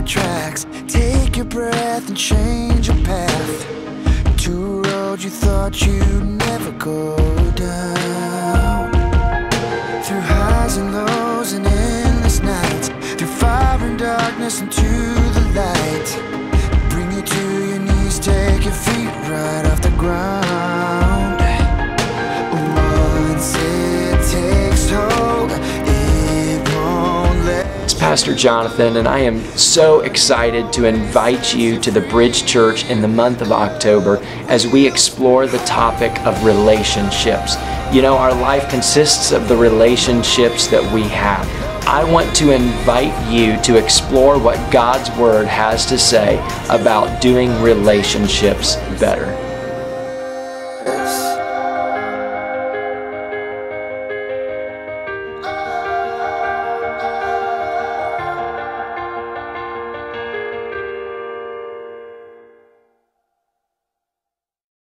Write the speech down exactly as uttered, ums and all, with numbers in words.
tracks. Take your breath and change your path to a road you thought you'd never go down. Through highs and lows and endless nights, through fire and darkness into the light. Bring you to your knees, take your feet right off the ground. Once it takes hold, it won't let. It's Pastor Jonathan, and I am so excited to invite you to the Bridge Church in the month of October as we explore the topic of relationships. You know, our life consists of the relationships that we have. I want to invite you to explore what God's Word has to say about doing relationships better.